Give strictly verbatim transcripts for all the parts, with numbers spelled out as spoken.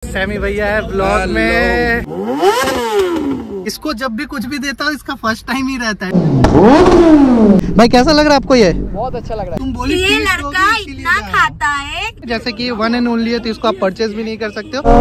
Sami भैया है blog में। इसको जब भी कुछ भी देता हूँ इसका फर्स्ट टाइम ही रहता है। भाई कैसा लग रहा है आपको? ये बहुत अच्छा लग रहा है। तुम बोली ये लड़का इतना खाता है, जैसे कि वन एंड ओनली है तो इसको आप परचेज भी नहीं कर सकते हो।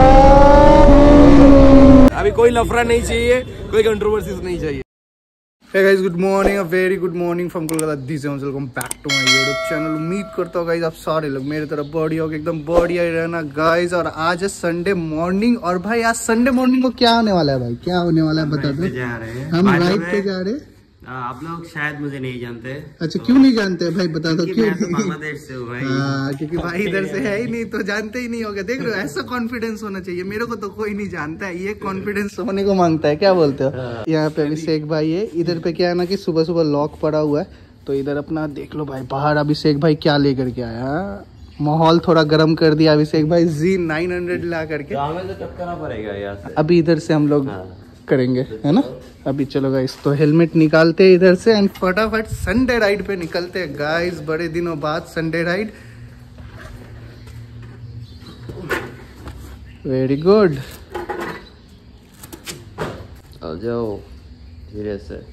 अभी कोई लफड़ा नहीं चाहिए, कोई कंट्रोवर्सीज नहीं चाहिए। Hey guys, good morning, a very good morning from Kolkata. This is welcome back to my YouTube channel. उम्मीद करता हूँ गाइज आप सारे लोग मेरे तरफ बढ़िया होगा, एकदम बढ़िया ही रहना गाइज। और आज है संडे मॉर्निंग और भाई आज संडे मॉर्निंग को क्या होने वाला है भाई? क्या होने वाला है बता दो। हम राइड पे जा रहे हैं। आप लोग शायद मुझे नहीं जानते। अच्छा तो, क्यों नहीं जानते भाई बता दो क्यों? मैं तो बांग्लादेश से हूँ भाई। हाँ क्योंकि भाई इधर से है ही नहीं तो जानते ही नहीं होगा। देख रहे हो ऐसा कॉन्फिडेंस होना चाहिए। मेरे को तो कोई नहीं जानता है, ये कॉन्फिडेंस होने को मांगता है। क्या बोलते हो? यहाँ पे अभिषेक भाई है। इधर पे क्या है ना कि सुबह सुबह लॉक पड़ा हुआ है तो इधर अपना देख लो भाई बाहर अभिषेक भाई क्या लेकर के आया। माहौल थोड़ा गर्म कर दिया अभिषेक भाई जी नाइन हंड्रेड ला करके। हमें तो टपकाना पड़ेगा यहाँ से। अभी इधर से हम लोग करेंगे है ना। अभी चलो गाइस तो हेलमेट निकालते हैं इधर से एंड फटाफट संडे राइड पे निकलते हैं गाइस। बड़े दिनों बाद संडे राइड। Very good. आ जाओ धीरे से।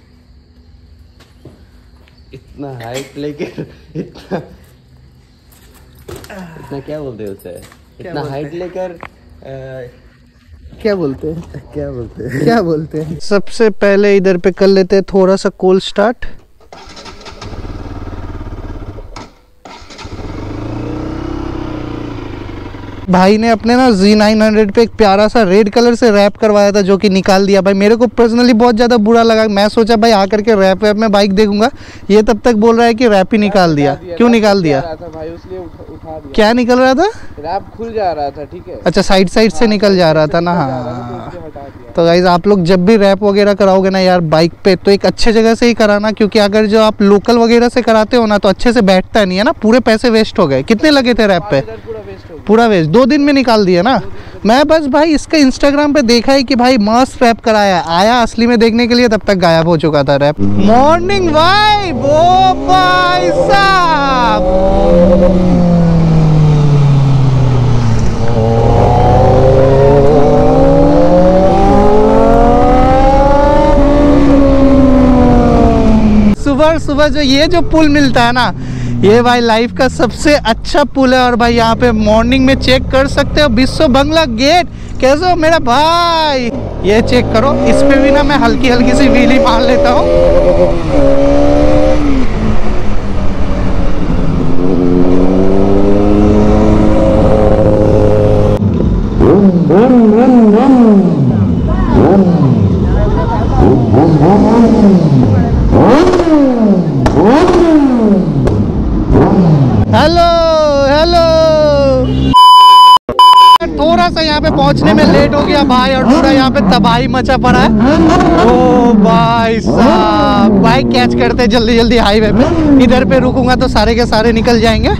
इतना हाइट लेकर इतना इतना क्या बोलते हैं उसे? इतना हाइट लेकर क्या बोलते हैं? क्या बोलते हैं? क्या बोलते हैं? सबसे पहले इधर पे कर लेते हैं थोड़ा सा कोल्ड स्टार्ट। भाई ने अपने ना जी नाइन हंड्रेड पे एक प्यारा सा रेड कलर से रैप करवाया था जो कि निकाल दिया भाई। मेरे को पर्सनली बहुत ज़्यादा बुरा लगा। मैं सोचा भाई आकर के रैप वैप में बाइक देखूंगा, ये तब तक बोल रहा है कि रैप ही निकाल दिया। क्यों निकाल दिया भाई? उसलिए उठा दिया। क्या निकल रहा था? रैप खुल जा रहा था। ठीक है। अच्छा साइड साइड से निकल जा रहा था ना। हाँ तो गाइज आप लोग जब भी रैप वगैरह कराओगे ना यार बाइक पे तो एक अच्छे जगह से ही कराना, क्योंकि अगर जो आप लोकल वगैरह से कराते हो ना तो अच्छे से बैठता नहीं है ना। पूरे पैसे वेस्ट हो गए। कितने लगे थे रैप पे? पूरा वेस्ट। दो दिन में निकाल दिया ना। मैं बस भाई इसका इंस्टाग्राम पे देखा है कि भाई मस्त रैप कराया, आया असली में देखने के लिए तब तक गायब हो चुका था रैप। मॉर्निंग वाइब वो भाई साहब। सुबह सुबह जो ये जो पुल मिलता है ना ये भाई लाइफ का सबसे अच्छा पुल है। और भाई यहाँ पे मॉर्निंग में चेक कर सकते हो विश्व बंगला गेट। कैसे हो मेरा भाई? ये चेक करो। इस पे भी ना मैं हल्की हल्की सी व्हीली मार लेता हूँ। Hello hello. थोड़ा सा यहाँ पे पहुँचने में लेट हो गया भाई और पूरा यहाँ पे तबाही मचा पड़ा है। ओ भाई साहब बाइक कैच करते जल्दी जल्दी हाईवे पे। इधर पे रुकूंगा तो सारे के सारे निकल जाएंगे।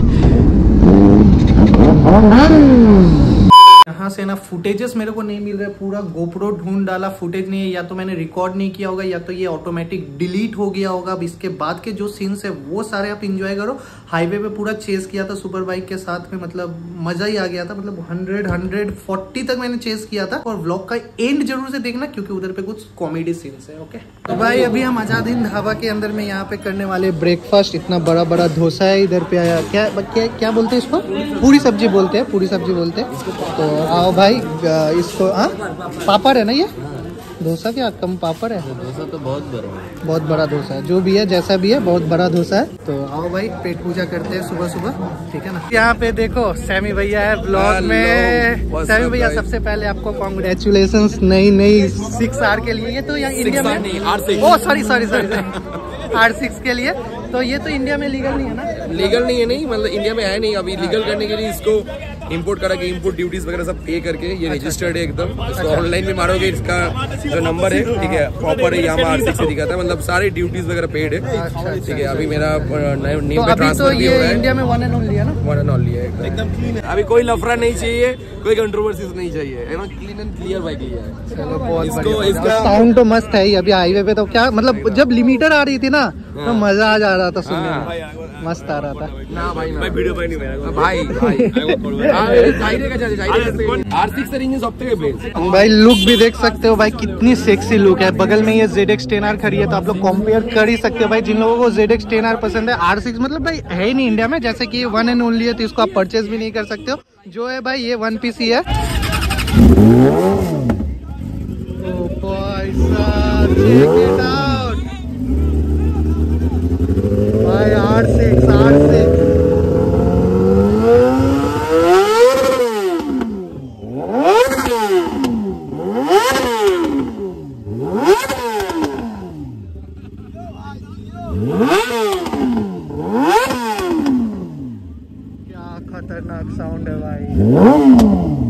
यहाँ से ना फुटेजेस मेरे को नहीं मिल रहे। पूरा गोप्रो ढूंढ डाला, फुटेज नहीं है। या तो मैंने रिकॉर्ड नहीं किया होगा या तो ये ऑटोमेटिक डिलीट हो गया होगा। अब इसके बाद के जो सीन्स है वो सारे आप इंजॉय करो। हाईवे पे पूरा चेस किया था सुपर बाइक के साथ में, मतलब मजा ही आ गया था। मतलब हंड्रेड हंड्रेड फोर्टी तक मैंने चेस किया था। और व्लॉग का एंड जरूर से देखना क्योंकि उधर पे कुछ कॉमेडी सीन्स है। ओके तो भाई अभी हम आजाद हिंद ढाबा के अंदर में यहाँ पे करने वाले ब्रेकफास्ट। इतना बड़ा बड़ा डोसा है। इधर पे आया क्या क्या क्या बोलते हैं इसको? पूरी सब्जी बोलते हैं। पूरी सब्जी बोलते हैं। तो आओ भाई इसको। हाँ पापड़ है ना ये? डोसा क्या कम पापड़ है? डोसा तो बहुत बड़ा है। बहुत बड़ा डोसा है। जो भी है जैसा भी है बहुत बड़ा डोसा है। तो आओ भाई पेट पूजा करते हैं सुबह सुबह। ठीक है ना। यहाँ पे देखो सैमी भैया है ब्लॉग में। सैमी भैया सबसे पहले आपको कॉन्ग्रेचुलेशन नई नई सिक्स आर के लिए। ये तो यहाँ इंडिया में oh sorry sorry sorry R six के लिए। तो ये तो इंडिया में लीगल नहीं है ना? लीगल नहीं है। नहीं मतलब इंडिया में है नहीं। अभी लीगल करने के लिए इसको इंपोर्ट करा के इंपोर्ट ड्यूटीज वगैरह सब पे करके ये रजिस्टर्ड है एकदम। इसको ऑनलाइन में मारोगे इसका जो नंबर है ठीक है प्रॉपर है यहाँ आर सिक्स दिखाता है। मतलब सारे ड्यूटीज वगैरह पेड है। ठीक है अभी मेरा नेम पे ट्रांसफर भी हो रहा है। इंडिया में वन एंड ओनली है ना? वन एंड ओनली है एकदम क्लीन है। अभी कोई लफड़ा नहीं चाहिए, कोई कंट्रोवर्सीज नहीं चाहिए है ना। क्लीन एंड क्लियर बाइक लिया है। चलो बहुत इसको इसका साउंड तो मस्त है ही। अभी हाईवे पे तो क्या मतलब जब लिमिटर आ रही थी ना तो मजा आ जा रहा था सुनने में। मस्त आ रहा था ना भाई ना वीडियो भाई नहीं मेरा भाई भाई जाइरेगा जाइरेगा आर सिक्स रेंज सबसे बेस्ट भाई। लुक भी देख सकते हो भाई, कितनी सेक्सी लुक है। बगल में ये Z X टेन आर खड़ी है, तो आप लोग कंपेयर कर ही सकते हो भाई। जिन लोगों को Z X टेन आर पसंद है, आर सिक्स मतलब भाई है ही नहीं इंडिया में, जैसे कि ये वन एंड ओनली है, तो इसको आप परचेज भी नहीं कर सकते हो। जो है भाई ये वन पीस ही है। ओ भाई साहब चेक इट आउट भाई, आर सिक्स आर सिक्स क्या खतरनाक साउंड है भाई।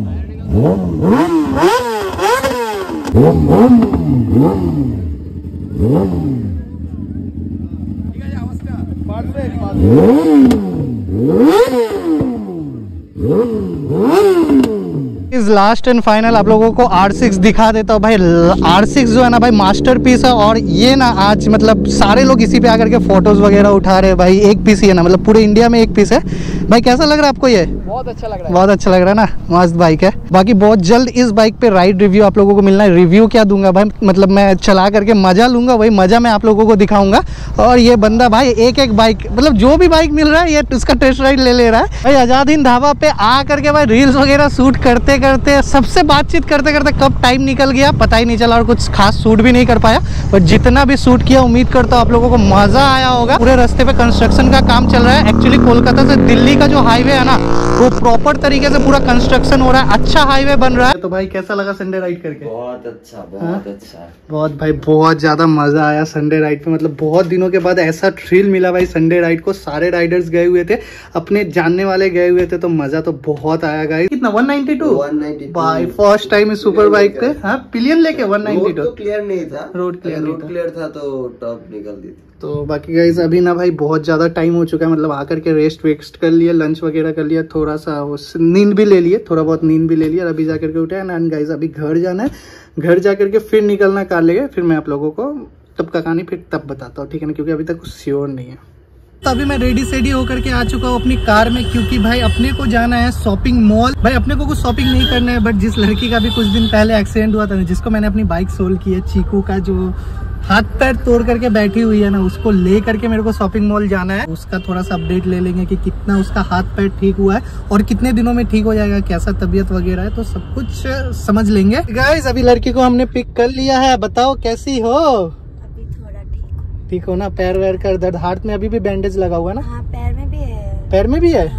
इस लास्ट एंड फाइनल आप लोगों को आर सिक्स दिखा देता हूँ भाई। आर सिक्स जो है ना भाई मास्टरपीस है, और ये ना आज मतलब सारे लोग इसी पे आकर के फोटोज वगैरह उठा रहे हैं भाई। एक पीस ही है ना, मतलब पूरे इंडिया में एक पीस है भाई। कैसा लग रहा है आपको ये? बहुत अच्छा लग रहा है, बहुत अच्छा लग रहा है ना, मस्त बाइक है। बाकी बहुत जल्द इस बाइक पे राइड रिव्यू आप लोगों को मिलना है। रिव्यू क्या दूंगा भाई, मतलब मैं चला करके मजा लूंगा, वही मजा मैं आप लोगों को दिखाऊंगा। और ये बंदा भाई एक एक बाइक, मतलब जो भी बाइक मिल रहा है ये उसका टेस्ट राइड ले ले रहा है भाई। आजाद हिंद ढाबा पे आ करके भाई रील्स वगैरह शूट करते करते, सबसे बातचीत करते करते कब टाइम निकल गया पता ही नहीं चला, और कुछ खास शूट भी नहीं कर पाया। बट जितना भी शूट किया उम्मीद करता हूँ आप लोगों को मजा आया होगा। पूरे रास्ते पे कंस्ट्रक्शन का काम चल रहा है। एक्चुअली कोलकाता से दिल्ली का जो हाईवे है ना, वो प्रॉपर तरीके से पूरा कंस्ट्रक्शन हो रहा है, अच्छा हाईवे बन रहा है। तो भाई कैसा लगा संडे राइड करके? बहुत अच्छा बहुत अच्छा बहुत भाई, बहुत ज्यादा मजा आया संडे राइड पे। मतलब बहुत दिनों के बाद ऐसा थ्रिल मिला भाई संडे राइड को। सारे राइडर्स गए हुए थे, अपने जानने वाले गए हुए थे, तो मजा तो बहुत आया गाइस। कितना वन नाइंटी टू भाई, फर्स्ट टाइम इस सुपर बाइक पे। हाँ पिलियन लेके वन नाइंटी टू। क्लियर नहीं था, रोड क्लियर रोड क्लियर था तो टॉप निकल दी थी। तो बाकी गाइस अभी ना भाई बहुत ज़्यादा टाइम हो चुका है, मतलब आकर के रेस्ट वेस्ट कर लिया, लंच वगैरह कर लिया, थोड़ा सा नींद भी ले लिए, थोड़ा बहुत नींद भी ले लिया। अभी जाकर के उठे हैं एंड गाइस अभी घर जाना है। घर जाकर के फिर निकलना कार लेके, फिर मैं आप लोगों को तब का कहानी फिर तब बताता हूँ, ठीक है ना, क्योंकि अभी तक कुछ श्योर नहीं है। तो अभी मैं रेडी सेडी होकर के आ चुका हूँ अपनी कार में, क्योंकि भाई अपने को जाना है शॉपिंग मॉल। भाई अपने को कुछ शॉपिंग नहीं करना है, बट जिस लड़की का भी कुछ दिन पहले एक्सीडेंट हुआ था, जिसको मैंने अपनी बाइक सोल की है, चीकू का, जो हाथ पैर तोड़ करके बैठी हुई है ना, उसको ले करके मेरे को शॉपिंग मॉल जाना है। उसका थोड़ा सा अपडेट ले लेंगे कि कितना उसका हाथ पैर ठीक हुआ है और कितने दिनों में ठीक हो जाएगा, कैसा तबीयत वगैरह है, तो सब कुछ समझ लेंगे। गाइस अभी लड़की को हमने पिक कर लिया है, बताओ कैसी हो? अभी थोड़ा ठीक ठीक हो ना? पैर वैर कर दर्द, हाथ में अभी भी बैंडेज लगा हुआ है ना? हाँ पैर में भी है। पैर में भी है?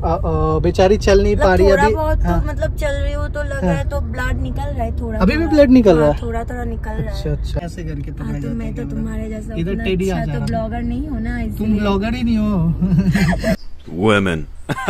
बेचारी चल नहीं पा रही है अभी। बहुत हाँ। तो मतलब चल रही हो तो लग रहा है, तो ब्लड निकल रहा है थोड़ा। अभी भी ब्लड निकल रहा है? थोड़ा थोड़ा निकल रहा है। अच्छा अच्छा, ऐसे करके तो हाँ, तो मैं तो तुम्हारे जैसा इधर उतना टेडी आ अच्छा जा तो रहा। ब्लॉगर नहीं हो ना, इसलिए। तुम ब्लॉगर ही नहीं हो। Women.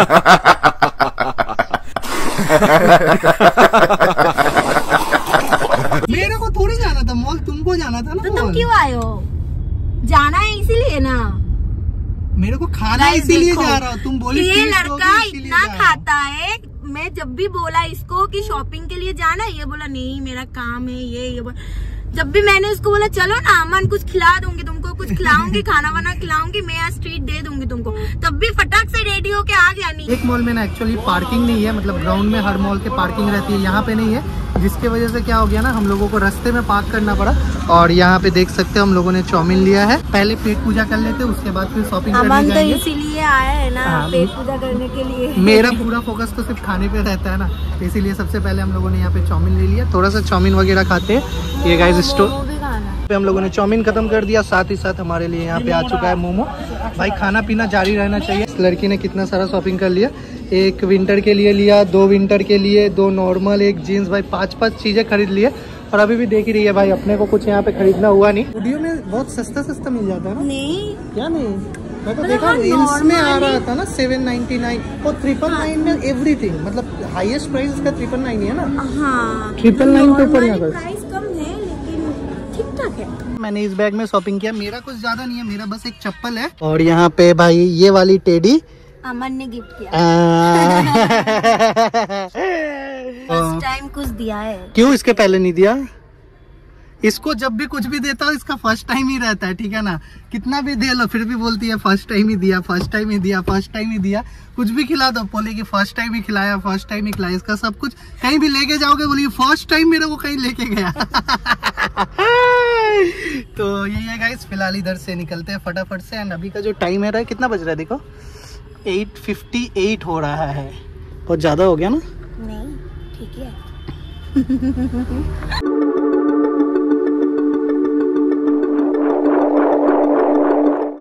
मेरे को थोड़ी जाना था मॉल, तुमको जाना था ना। तो तुम क्यों आए हो? जाना है इसीलिए ना। मेरे को खाना इसीलिए जा रहा हूँ, तुम बोली ये लड़का इतना खाता है। मैं जब भी बोला इसको कि शॉपिंग के लिए जाना है, ये बोला नहीं मेरा काम है, ये ये बोला। जब भी मैंने उसको बोला चलो ना अमन कुछ खिला दूंगी तुमको, कुछ खिलाऊंगी, खाना वाना खिलाऊंगी, मैं आज ट्रीट दे दूंगी तुमको, तब भी फटाक से रेडी होके आ गया। नहीं, एक मॉल में ना एक्चुअली पार्किंग नहीं है, मतलब ग्राउंड में हर मॉल के पार्किंग रहती है, यहाँ पे नहीं है, जिसके वजह से क्या हो गया ना, हम लोगों को रास्ते में पार्क करना पड़ा। और यहाँ पे देख सकते हो हम लोगों ने चाउमीन लिया है, पहले पेट पूजा कर लेते उसके बाद फिर शॉपिंग करने अमन तो जाएंगे। इसीलिए आया है ना, पेट पूजा करने के लिए। मेरा पूरा फोकस तो सिर्फ खाने पे रहता है ना, इसीलिए सबसे पहले हम लोगों ने यहाँ पे चाउमीन ले लिया, थोड़ा सा चाउमीन वगैरह खाते हैं। ये गाइस स्टोर पे हम लोगों ने चाउमीन खत्म कर दिया, साथ ही साथ हमारे लिए यहाँ पे आ चुका है मोमो। भाई खाना पीना जारी रहना चाहिए। इस लड़की ने कितना सारा शॉपिंग कर लिया, एक विंटर के लिए लिया, दो विंटर के लिए, दो नॉर्मल, एक जीन्स, भाई पांच पांच चीजें खरीद लिए। और अभी भी देख ही रही है भाई, अपने को कुछ यहाँ पे खरीदना हुआ नहीं। वीडियो में बहुत सस्ता सस्ता मिल जाता है ना? नहीं क्या नहीं, मैं तो देखा रील्स में आ रहा था ना सेवन नाइनटी नाइन और ट्रिपल नाइन में एवरीथिंग, मतलब हाईएस्ट प्राइस इसका ट्रिपल नाइन है ना। हाँ ट्रिपल नाइन के ऊपर यहाँ पर प्राइस कम है लेकिन ठीक ठाक है। मैंने इस बैग में शॉपिंग किया, मेरा कुछ ज्यादा नहीं है, मेरा बस एक चप्पल है। और यहाँ पे भाई ये वाली टेडी अमन ने गिफ्ट किया, फर्स्ट टाइम कुछ दिया है। क्यों इसके पहले नहीं दिया? इसको जब भी कुछ भी देता हूँ इसका फर्स्ट टाइम ही रहता है, ठीक है ना। कितना भी दे लो फिर भी बोलती है फर्स्ट टाइम ही दिया, फर्स्ट टाइम ही दिया, फर्स्ट टाइम ही दिया। कुछ भी खिला दो बोलेगी फर्स्ट टाइम ही खिलाया, फर्स्ट टाइम ही खिलाया। इसका सब कुछ कहीं भी लेके जाओगे बोलेगी फर्स्ट टाइम मेरे को कहीं लेके गया। तो यही है गाइस, फिलहाल इधर से निकलते हैं फटाफट से। एंड अभी का जो टाइम है, कितना बज रहा है देखो, एट फिफ्टी एट हो रहा है। बहुत ज्यादा हो गया ना? नहीं ठीक है।